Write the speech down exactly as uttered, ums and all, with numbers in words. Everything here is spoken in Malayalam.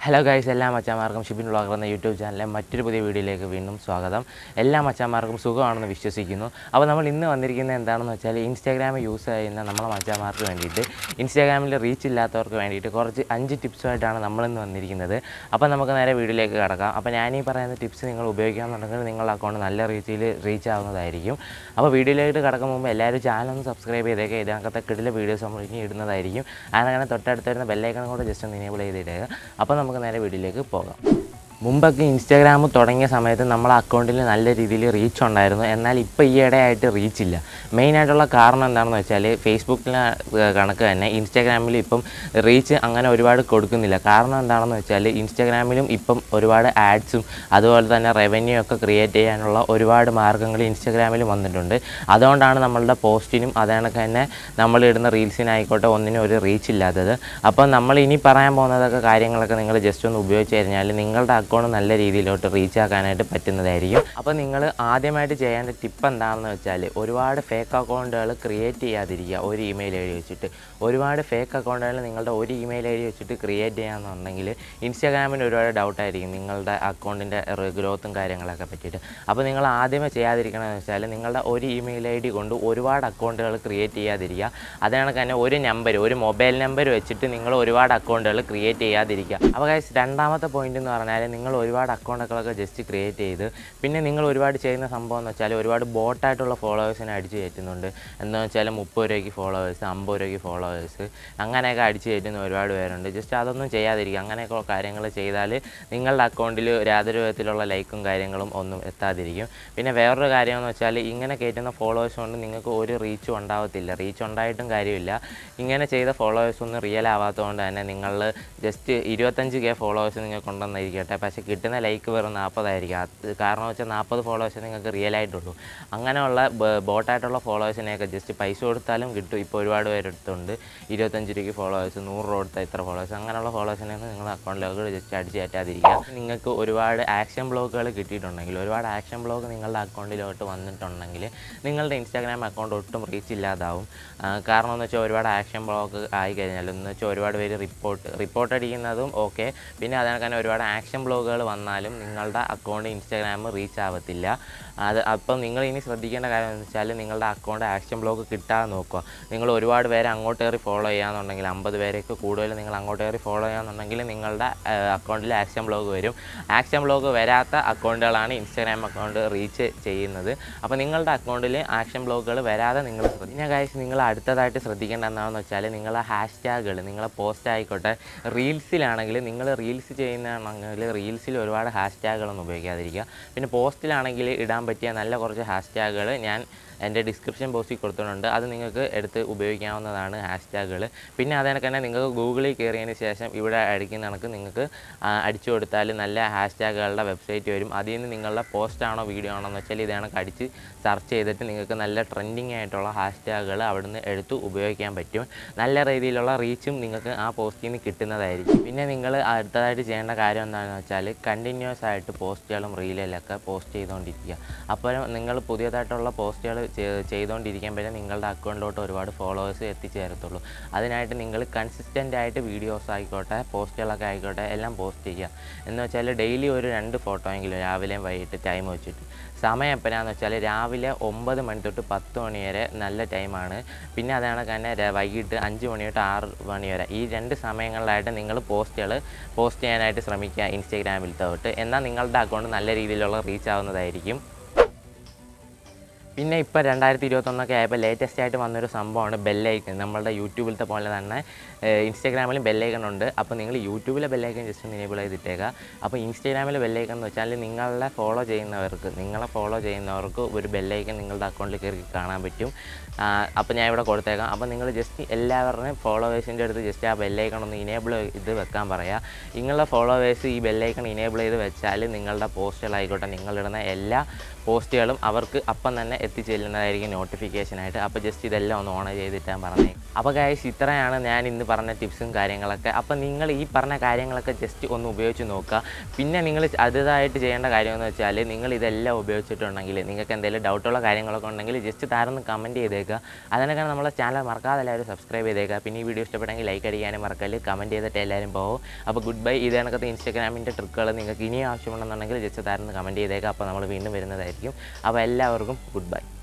ഹലോ ഗൈസ്, എല്ലാ മച്ചാന്മാർക്കും ഷിബിൻ വ്ളോഗർ എന്ന യൂട്യൂബ് ചാനലിലെ മറ്റൊരു പുതിയ വീഡിയോയിലേക്ക് വീണ്ടും സ്വാഗതം. എല്ലാ മച്ചാന്മാർക്കും സുഖമാണെന്ന് വിശ്വസിക്കുന്നു. അപ്പോൾ നമ്മൾ ഇന്ന് വന്നിരിക്കുന്നത് എന്താണെന്ന് വെച്ചാൽ ഇൻസ്റ്റാഗ്രാം യൂസ് ചെയ്യുന്ന നമ്മളെ മച്ചാന്മാർക്ക് വേണ്ടിയിട്ട്, ഇൻസ്റ്റാഗ്രാമിൽ റീച്ച് ഇല്ലാത്തവർക്ക് വേണ്ടിയിട്ട് കുറച്ച് അഞ്ച് ടിപ്സുമായിട്ടാണ് നമ്മളിന്ന് വന്നിരിക്കുന്നത്. അപ്പോൾ നമുക്ക് നേരെ വീഡിയോയിലേക്ക് കിടക്കാം. അപ്പോൾ ഞാനീ പറയുന്ന ടിപ്സ് നിങ്ങൾ ഉപയോഗിക്കുകയാണെന്നുണ്ടെങ്കിൽ നിങ്ങളുടെ അക്കൗണ്ട് നല്ല റീച്ചിൽ റീച്ച് ആവുന്നതായിരിക്കും. അപ്പോൾ വീഡിയോയിലേക്ക് കിടക്കും മുമ്പ് എല്ലാവരും ചാനൽ ഒന്ന് സബ്സ്ക്രൈബ് ചെയ്തേക്കുക. ഇതിനകത്തെ കിടില വീഡിയോസ് നമ്മൾ ഇനി ഇടുന്നതായിരിക്കും. അങ്ങനെ തൊട്ടടുത്ത് വരുന്ന ബെല്ലൈക്കൺ കൂടെ ജസ്റ്റ് ഒന്ന് എനേബിൾ ചെയ്തിടുക. അപ്പോൾ നമുക്ക് നേരെ വീഡിയോയിലേക്ക് പോകാം. മുമ്പൊക്കെ ഇൻസ്റ്റാഗ്രാം തുടങ്ങിയ സമയത്ത് നമ്മളെ അക്കൗണ്ടിൽ നല്ല രീതിയിൽ റീച്ച് ഉണ്ടായിരുന്നു. എന്നാൽ ഇപ്പോൾ ഈ ഇടയായിട്ട് റീച്ച് ഇല്ല. മെയിനായിട്ടുള്ള കാരണം എന്താണെന്ന് വെച്ചാൽ ഫേസ്ബുക്കിലെ കണക്ക് തന്നെ ഇൻസ്റ്റാഗ്രാമിൽ ഇപ്പം റീച്ച് അങ്ങനെ ഒരുപാട് കൊടുക്കുന്നില്ല. കാരണം എന്താണെന്ന് വെച്ചാൽ ഇൻസ്റ്റാഗ്രാമിലും ഇപ്പം ഒരുപാട് ആഡ്സും അതുപോലെ തന്നെ റവന്യൂ ഒക്കെ ക്രിയേറ്റ് ചെയ്യാനുള്ള ഒരുപാട് മാർഗ്ഗങ്ങൾ ഇൻസ്റ്റാഗ്രാമിലും വന്നിട്ടുണ്ട്. അതുകൊണ്ടാണ് നമ്മളുടെ പോസ്റ്റിനും അതേണക്ക് തന്നെ നമ്മളിടുന്ന റീൽസിനായിക്കോട്ടെ ഒന്നിനും ഒരു റീച്ച് ഇല്ലാത്തത്. അപ്പം നമ്മൾ ഇനി പറയാൻ പോകുന്നതൊക്കെ കാര്യങ്ങളൊക്കെ നിങ്ങൾ ജസ്റ്റ് ഒന്ന് ഉപയോഗിച്ച് കഴിഞ്ഞാൽ നിങ്ങളുടെ അക്കൗണ്ട് നല്ല രീതിയിലോട്ട് റീച്ച് ആക്കാനായിട്ട് പറ്റുന്നതായിരിക്കും. അപ്പോൾ നിങ്ങൾ ആദ്യമായിട്ട് ചെയ്യേണ്ട ടിപ്പ് എന്താണെന്ന് വെച്ചാൽ ഒരുപാട് ഫേക്ക് അക്കൗണ്ടുകൾ ക്രിയേറ്റ് ചെയ്യാതിരിക്കുക. ഒരു ഇമെയിൽ ഐ ഡി വെച്ചിട്ട് ഒരുപാട് ഫേക്ക് അക്കൗണ്ടുകൾ നിങ്ങളുടെ ഒരു ഇമെയിൽ ഐ ഡി വെച്ചിട്ട് ക്രിയേറ്റ് ചെയ്യാമെന്നുണ്ടെങ്കിൽ ഇൻസ്റ്റാഗ്രാമിന് ഒരുപാട് ഡൗട്ടായിരിക്കും നിങ്ങളുടെ അക്കൗണ്ടിൻ്റെ ഗ്രോത്തും കാര്യങ്ങളൊക്കെ പറ്റിയിട്ട്. അപ്പോൾ നിങ്ങൾ ആദ്യമേ ചെയ്യാതിരിക്കണമെന്ന് വെച്ചാൽ നിങ്ങളുടെ ഒരു ഇമെയിൽ ഐ ഡി കൊണ്ട് ഒരുപാട് അക്കൗണ്ടുകൾ ക്രിയേറ്റ് ചെയ്യാതിരിക്കുക. അതേപോലെ തന്നെ ഒരു നമ്പർ ഒരു മൊബൈൽ നമ്പർ വെച്ചിട്ട് നിങ്ങൾ ഒരുപാട് അക്കൗണ്ടുകൾ ക്രിയേറ്റ് ചെയ്യാതിരിക്കുക. അപ്പോൾ ഗൈസ്, രണ്ടാമത്തെ പോയിന്റ് എന്ന് പറഞ്ഞാൽ നിങ്ങൾ ഒരുപാട് അക്കൗണ്ടുകളൊക്കെ ജസ്റ്റ് ക്രിയേറ്റ് ചെയ്ത് പിന്നെ നിങ്ങൾ ഒരുപാട് ചെയ്യുന്ന സംഭവം എന്ന് വെച്ചാൽ ഒരുപാട് ബോട്ടായിട്ടുള്ള ഫോളോവേഴ്സിനെ അടിച്ച് കയറ്റുന്നുണ്ട്. എന്താണെന്ന് വെച്ചാൽ മുപ്പത് രൂപയ്ക്ക് ഫോളോവേഴ്സ്, അമ്പത് രൂപയ്ക്ക് ഫോളോവേഴ്സ്, അങ്ങനെയൊക്കെ അടിച്ച് കയറ്റുന്ന ഒരുപാട് പേരുണ്ട്. ജസ്റ്റ് അതൊന്നും ചെയ്യാതിരിക്കുക. അങ്ങനെയൊക്കെ കാര്യങ്ങൾ ചെയ്താൽ നിങ്ങളുടെ അക്കൗണ്ടിൽ യാതൊരു വിധത്തിലുള്ള ലൈക്കും കാര്യങ്ങളും ഒന്നും എത്താതിരിക്കും. പിന്നെ വേറൊരു കാര്യമെന്ന് വെച്ചാൽ ഇങ്ങനെ കയറ്റുന്ന ഫോളോവേഴ്സ് കൊണ്ട് നിങ്ങൾക്ക് ഒരു റീച്ചും ഉണ്ടാവത്തില്ല. റീച്ച് ഉണ്ടായിട്ടും കാര്യമില്ല. ഇങ്ങനെ ചെയ്ത ഫോളോവേഴ്സ് ഒന്നും റിയൽ ആവാത്തതുകൊണ്ട് തന്നെ നിങ്ങൾ ജസ്റ്റ് ഇരുപത്തഞ്ച് കെ ഫോളോവേഴ്സ് നിങ്ങൾക്ക് ഉണ്ടെന്നിരിക്കട്ടെ, പക്ഷേ കിട്ടുന്ന ലൈക്ക് വെറും നാൽപ്പതായിരിക്കും. അത് കാരണം വെച്ചാൽ നാൽപ്പത് ഫോളോവേഴ്സ് നിങ്ങൾക്ക് റിയൽ ആയിട്ടുള്ളൂ. അങ്ങനെയുള്ള ബോട്ടായിട്ടുള്ള ഫോളോവേഴ്സിനെയൊക്കെ ജസ്റ്റ് പൈസ കൊടുത്താലും കിട്ടും. ഇപ്പോൾ ഒരുപാട് പേരെടുത്തുണ്ട് ഇരുപത്തഞ്ച് രൂപയ്ക്ക് ഫോളോവേഴ്സ്, നൂറ് രൂപ കൊടുത്താൽ ഇത്ര ഫോളോവേഴ്സ്. അങ്ങനെയുള്ള ഫോളോവേഴ്സിനെയൊന്നും നിങ്ങൾ അക്കൗണ്ടിലേക്ക് ജസ്റ്റ് അടിച്ച് കയറ്റാതിരിക്കുക. നിങ്ങൾക്ക് ഒരുപാട് ആക്ഷൻ ബ്ലോക്കുകൾ കിട്ടിയിട്ടുണ്ടെങ്കിൽ, ഒരുപാട് ആക്ഷൻ ബ്ലോക്ക് നിങ്ങളുടെ അക്കൗണ്ടിലോട്ട് വന്നിട്ടുണ്ടെങ്കിൽ നിങ്ങളുടെ ഇൻസ്റ്റാഗ്രാം അക്കൗണ്ട് ഒട്ടും റീച്ച് ഇല്ലാതാവും. കാരണം എന്ന് വെച്ചാൽ ഒരുപാട് ആക്ഷൻ ബ്ലോക്ക് ആയിക്കഴിഞ്ഞാൽ എന്ന് വെച്ചാൽ ഒരുപാട് പേര് റിപ്പോർട്ട് റിപ്പോർട്ട് അടിക്കുന്നതും ഓക്കെ, പിന്നെ അതിനൊക്കെ തന്നെ ഒരുപാട് ആക്ഷൻ ബ്ലോഗുകൾ വന്നാലും നിങ്ങളുടെ അക്കൗണ്ട് ഇൻസ്റ്റാഗ്രാം റീച്ച് ആവത്തില്ല. അത് അപ്പം നിങ്ങൾ ഇനി ശ്രദ്ധിക്കേണ്ട കാര്യം എന്ന് വെച്ചാൽ നിങ്ങളുടെ അക്കൗണ്ട് ആക്ഷൻ ബ്ലോക്ക് കിട്ടാതെ നോക്കുക. നിങ്ങൾ ഒരുപാട് പേരെ അങ്ങോട്ട് കയറി ഫോളോ ചെയ്യാന്നുണ്ടെങ്കിൽ, അമ്പത് പേരൊക്കെ കൂടുതൽ നിങ്ങൾ അങ്ങോട്ട് കയറി ഫോളോ ചെയ്യാന്നുണ്ടെങ്കിൽ നിങ്ങളുടെ അക്കൗണ്ടിൽ ആക്ഷൻ ബ്ലോക്ക് വരും. ആക്ഷൻ ബ്ലോക്ക് വരാത്ത അക്കൗണ്ടുകളാണ് ഇൻസ്റ്റാഗ്രാം അക്കൗണ്ട് റീച്ച് ചെയ്യുന്നത്. അപ്പോൾ നിങ്ങളുടെ അക്കൗണ്ടിൽ ആക്ഷൻ ബ്ലോക്കുകൾ വരാതെ നിങ്ങൾ ശ്രദ്ധിക്കുക. ഗൈസ്, നിങ്ങൾ അടുത്തതായിട്ട് ശ്രദ്ധിക്കേണ്ട എന്താണെന്ന് വെച്ചാൽ നിങ്ങളെ ഹാഷ് ടാഗുകൾ, നിങ്ങളെ പോസ്റ്റ് ആയിക്കോട്ടെ, റീൽസിലാണെങ്കിൽ നിങ്ങൾ റീൽസ് ചെയ്യുന്നതാണെങ്കിൽ റീൽസിൽ ഒരുപാട് ഹാഷ് ടാഗുകളൊന്നും ഉപയോഗിക്കാതിരിക്കുക. പിന്നെ പോസ്റ്റിലാണെങ്കിൽ ഇടാൻ പറ്റിയ നല്ല കുറച്ച് ഹാഷ് ടാഗുകൾ ഞാൻ എൻ്റെ ഡിസ്ക്രിപ്ഷൻ ബോക്സിൽ കൊടുത്തിട്ടുണ്ട്. അത് നിങ്ങൾക്ക് എടുത്ത് ഉപയോഗിക്കാവുന്നതാണ് ഹാഷ് ടാഗുകൾ. പിന്നെ അതേപോലെ തന്നെ നിങ്ങൾക്ക് ഗൂഗിളിൽ കയറിയതിന് ശേഷം ഇവിടെ അടിക്കുന്ന കണക്ക് നിങ്ങൾക്ക് അടിച്ചു കൊടുത്താൽ നല്ല ഹാഷ് ടാഗുകളുടെ വെബ്സൈറ്റ് വരും. അതിൽ നിന്ന് നിങ്ങളുടെ പോസ്റ്റ് ആണോ വീഡിയോ ആണോ എന്ന് വെച്ചാൽ ഇത് കണക്ക് അടിച്ച് സെർച്ച് ചെയ്തിട്ട് നിങ്ങൾക്ക് നല്ല ട്രെൻഡിങ് ആയിട്ടുള്ള ഹാഷ് ടാഗുകൾ അവിടുന്ന് എടുത്ത് ഉപയോഗിക്കാൻ പറ്റും. നല്ല രീതിയിലുള്ള റീച്ചും നിങ്ങൾക്ക് ആ പോസ്റ്റിൽ നിന്ന് കിട്ടുന്നതായിരിക്കും. പിന്നെ നിങ്ങൾ അടുത്തതായിട്ട് ചെയ്യേണ്ട കാര്യം എന്താണെന്ന് വെച്ചാൽ കണ്ടിന്യൂസ് ആയിട്ട് പോസ്റ്റുകളും റീലിലൊക്കെ പോസ്റ്റ് ചെയ്തുകൊണ്ടിരിക്കുക. അപ്പോൾ നിങ്ങൾ പുതിയതായിട്ടുള്ള പോസ്റ്റുകൾ ചെയ്തുകൊണ്ടിരിക്കുമ്പോഴേ നിങ്ങളുടെ അക്കൗണ്ടിലോട്ട് ഒരുപാട് ഫോളോവേഴ്സ് എത്തിച്ചേരത്തുള്ളൂ. അതിനായിട്ട് നിങ്ങൾ കൺസിസ്റ്റൻ്റ് ആയിട്ട് വീഡിയോസ് ആയിക്കോട്ടെ പോസ്റ്റുകളൊക്കെ ആയിക്കോട്ടെ എല്ലാം പോസ്റ്റ് ചെയ്യുക. എന്ന് വെച്ചാൽ ഡെയിലി ഒരു രണ്ട് ഫോട്ടോ എങ്കിലും രാവിലെയും വൈകിട്ട് ടൈം വെച്ചിട്ട്. സമയം എപ്പോഴാണെന്ന് വെച്ചാൽ രാവിലെ ഒമ്പത് മണി തൊട്ട് പത്ത് മണി വരെ നല്ല ടൈമാണ്. പിന്നെ അതാണ് തന്നെ വൈകിട്ട് അഞ്ച് മണി തൊട്ട് ആറ് മണി വരെ. ഈ രണ്ട് സമയങ്ങളിലായിട്ട് നിങ്ങൾ പോസ്റ്റുകൾ പോസ്റ്റ് ചെയ്യാനായിട്ട് ശ്രമിക്കുക ഇൻസ്റ്റാഗ്രാമിൽ തൊട്ട്. എന്നാൽ നിങ്ങളുടെ അക്കൗണ്ട് നല്ല രീതിയിലുള്ള റീച്ച് ആവുന്നതായിരിക്കും. പിന്നെ ഇപ്പോൾ രണ്ടായിരത്തി ഇരുപത്തൊന്നൊക്കെ ആയപ്പോൾ ലേറ്റസ്റ്റ് ആയിട്ട് വന്നൊരു സംഭവമാണ് ബെല്ലൈക്കൺ. നമ്മളുടെ യൂട്യൂബിലത്തെ പോലെ തന്നെ ഇൻസ്റ്റാഗ്രാമിലും ബെല്ലൈക്കൺ ഉണ്ട്. അപ്പോൾ നിങ്ങൾ യൂട്യൂബിലെ ബെല്ലൈക്കൺ ജസ്റ്റ് ഒന്ന് എനേബിൾ ചെയ്തിട്ടേക്കുക. അപ്പോൾ ഇൻസ്റ്റാഗ്രാമിലെ ബെല്ലൈക്കൺ എന്ന് വെച്ചാൽ നിങ്ങളെ ഫോളോ ചെയ്യുന്നവർക്ക് നിങ്ങളെ ഫോളോ ചെയ്യുന്നവർക്ക് ഒരു ബെല്ലൈക്കൺ നിങ്ങളുടെ അക്കൗണ്ടിൽ കയറി കാണാൻ പറ്റും. അപ്പോൾ ഞാൻ ഇവിടെ കൊടുത്തേക്കാം. അപ്പോൾ നിങ്ങൾ ജസ്റ്റ് എല്ലാവരുടെയും ഫോളോവേഴ്സിൻ്റെ അടുത്ത് ജസ്റ്റ് ആ ബെല്ലൈക്കൺ ഒന്ന് ഇനേബിൾ ചെയ്ത് വെക്കാൻ പറയുക. നിങ്ങളുടെ ഫോളോവേഴ്സ് ഈ ബെല്ലൈക്കൺ ഇനേബിൾ ചെയ്ത് വെച്ചാൽ നിങ്ങളുടെ പോസ്റ്റുകളായിക്കോട്ടെ നിങ്ങളിടുന്ന എല്ലാ പോസ്റ്റുകളും അവർക്ക് അപ്പം തന്നെ എത്തിച്ചെല്ലുന്നതായിരിക്കും നോട്ടിഫിക്കേഷനായിട്ട്. അപ്പോൾ ജസ്റ്റ് ഇതെല്ലാം ഒന്ന് ഓൺ ചെയ്തിട്ടാൻ പറഞ്ഞേ. അപ്പോൾ ഗൈസ്, ഇത്രയാണ് ഞാൻ ഇന്ന് പറഞ്ഞ ടിപ്സും കാര്യങ്ങളൊക്കെ. അപ്പോൾ നിങ്ങൾ ഈ പറഞ്ഞ കാര്യങ്ങളൊക്കെ ജസ്റ്റ് ഒന്ന് ഉപയോഗിച്ച് നോക്കുക. പിന്നെ നിങ്ങൾ അടുത്തതായിട്ട് ചെയ്യേണ്ട കാര്യമെന്ന് വെച്ചാൽ നിങ്ങൾ ഇതെല്ലാം ഉപയോഗിച്ചിട്ടുണ്ടെങ്കിൽ നിങ്ങൾക്ക് എന്തെങ്കിലും ഡൗട്ടുള്ള കാര്യങ്ങളൊക്കെ ഉണ്ടെങ്കിൽ ജസ്റ്റ് താരൊന്ന് കമൻറ്റ് ചെയ്തേക്കുക. ചെയ്തേക്കുക. അതിനൊക്കെ നമ്മളെ ചാനൽ മറക്കാതെ എല്ലാവരും സബ്സ്ക്രൈബ് ചെയ്തേക്കുക. പിന്നെ ഈ വീഡിയോ ഇഷ്ടപ്പെട്ടെങ്കിൽ ലൈക്ക് അടിക്കാനും മറക്കല്, കമൻറ്റ് ചെയ്തിട്ട് എല്ലാവരും പോകും. അപ്പോൾ ഗുഡ് ബൈ. ഇത് കണക്കത്തെ ഇൻസ്റ്റാഗ്രാമിൻ്റെ ട്രിക്കുകൾ നിങ്ങൾക്ക് ഇനിയും ആവശ്യമുണ്ടെന്നുണ്ടെങ്കിൽ ജസ്റ്റ് താരന്ന് കമൻറ്റ് ചെയ്തേക്കുക. അപ്പോൾ നമ്മൾ വീണ്ടും വരുന്നതായിരിക്കും. അപ്പോൾ എല്ലാവർക്കും ഗുഡ് ബൈ.